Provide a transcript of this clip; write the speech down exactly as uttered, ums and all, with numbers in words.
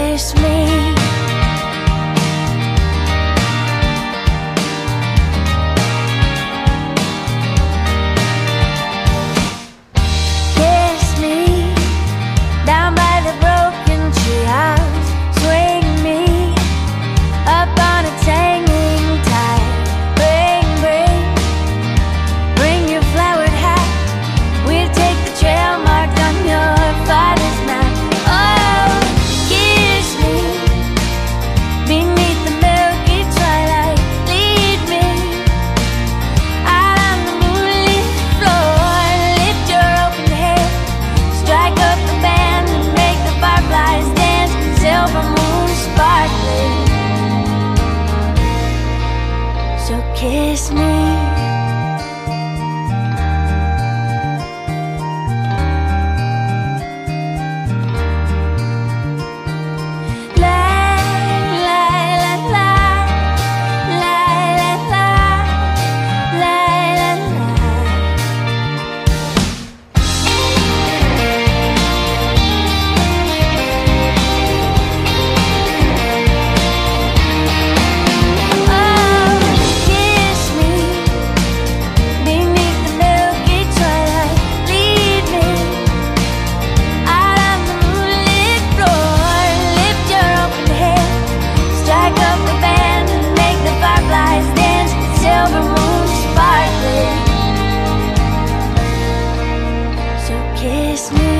kiss me. Kiss me down by the broken treehouse. Swing me up on its hanging tide. Bring, bring, bring your flowered hat. We'll take the trail marked on your father's map. Oh, kiss me beneath the milky twilight. Lead me out on the moonlit floor. Lift your open head, strike up the band and make the fireflies dance. Silver moon sparkling, so kiss me. Kiss me.